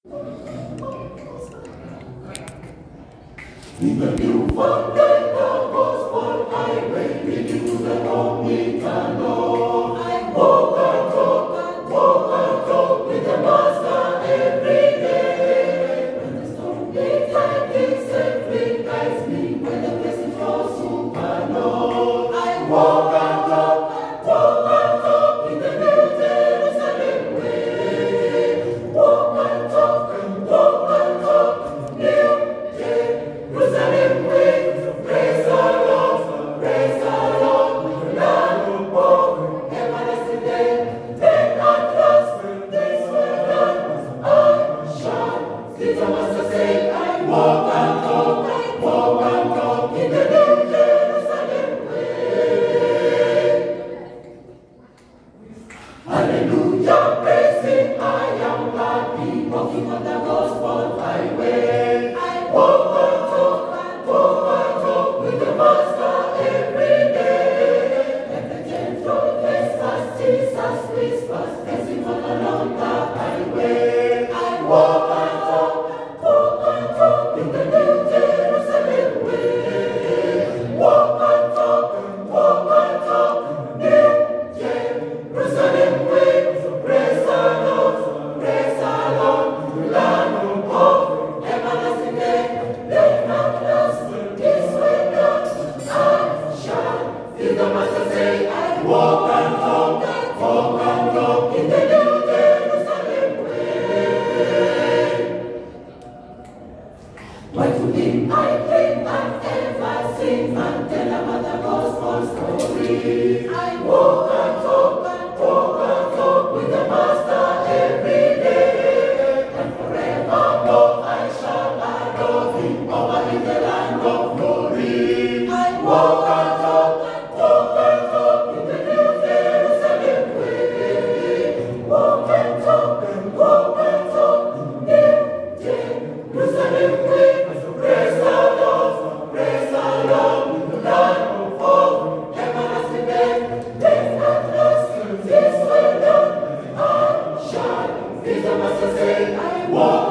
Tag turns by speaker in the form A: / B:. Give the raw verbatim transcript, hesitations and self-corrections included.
A: In the new found the gospel highway, we do the home eternal. I walk and talk, walk and talk with the Master every day. When the storm gets like this, every guides me. When the blessings flow supernal, I walk and talk, walk and talk in the New Jerusalem way. Walk and talk, walk and talk, New Jerusalem way. Praise the Lord, praise the Lord, Lamb of everlasting day. Then at last this will done, I shall see the Master say, I walk and talk, I walk and talk in the New Jerusalem way. Hallelujah, praising, I am happy, walking on the gospel highway. I walk and talk, walk and talk with the Master every day. Let the gentle voice as Jesus whispers, pressing on along the highway. I walk and talk, walk and talk in the New Jerusalem way. Walk and talk, walk and talk, New Jerusalem way. Praise the Lord, praise the Lord, Lamb of everlasting day. Then at last this way done, I shall see the Master say, I walk and talk, I walk and talk in the New Jerusalem way. Why to him I cling and ever sing and tell about the gospel story. I walk and talk and walk and talk with the Master every day. And forevermore I shall adore him over in the land of glory. I walk and talk and walk and talk in the New Jerusalem way. Walk and talk and walk and talk, New Jerusalem way. Praise the Lord, praise the Lord, Lamb of everlasting day. Then at last this will done, I shall see the Master say, I walk